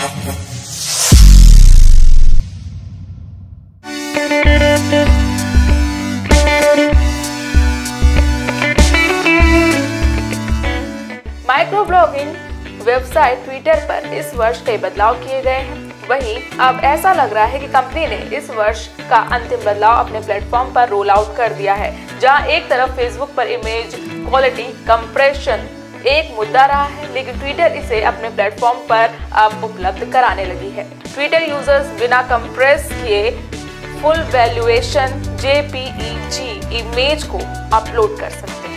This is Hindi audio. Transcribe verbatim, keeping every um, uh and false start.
माइक्रो ब्लॉगिंग वेबसाइट ट्विटर पर इस वर्ष कई बदलाव किए गए हैं। वहीं अब ऐसा लग रहा है कि कंपनी ने इस वर्ष का अंतिम बदलाव अपने प्लेटफॉर्म पर रोल आउट कर दिया है, जहां एक तरफ फेसबुक पर इमेज क्वालिटी कंप्रेशन एक मुद्दा रहा है, लेकिन ट्विटर इसे अपने प्लेटफॉर्म पर अब उपलब्ध कराने लगी है। ट्विटर यूजर्स बिना कंप्रेस किए full valuation J P E G image को अपलोड कर सकते हैं।